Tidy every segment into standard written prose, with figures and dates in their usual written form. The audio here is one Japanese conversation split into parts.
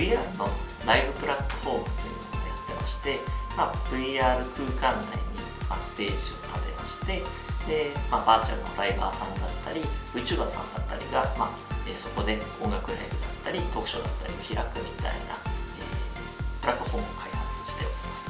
VR のライブプラットフォームというのをやってまして、VR 空間内にステージを立てまして、でバーチャルのライバーさんだったり VTuber さんだったりが、そこで音楽ライブだったりトークショーだったりを開くみたいな、プラットフォームを開発しております。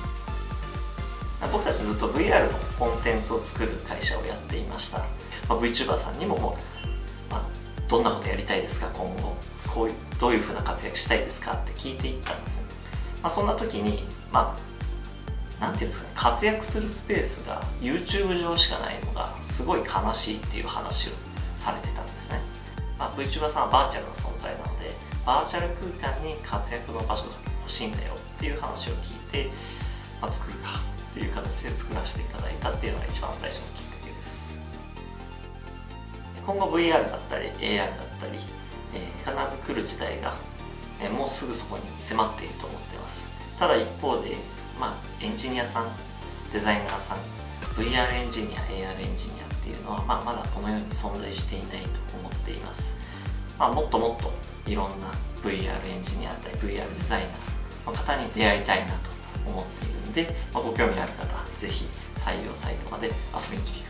僕たちずっと VR のコンテンツを作る会社をやっていました。VTuber さんにもどんなことやりたいですか、今後どういうふうな活躍したいですかって聞いていったんですね。そんな時になんていうんですかね、活躍するスペースが YouTube 上しかないのがすごい悲しいっていう話をされてたんですね。VTuber さんはバーチャルな存在なので、バーチャル空間に活躍の場所が欲しいんだよっていう話を聞いて、作るかっていう形で作らせていただいたっていうのが一番最初のきっかけです。今後 VR だったり AR だったり、必ず来る時代が、もうすぐそこに迫っていると思っています。ただ一方で、エンジニアさん、デザイナーさん、VR エンジニア、AR エンジニアっていうのは、まだこの世に存在していないと思っています。もっともっといろんな VR エンジニアだったり VR デザイナーの方に出会いたいなと思っているので、ご興味ある方はぜひ採用サイトまで遊びに来てください。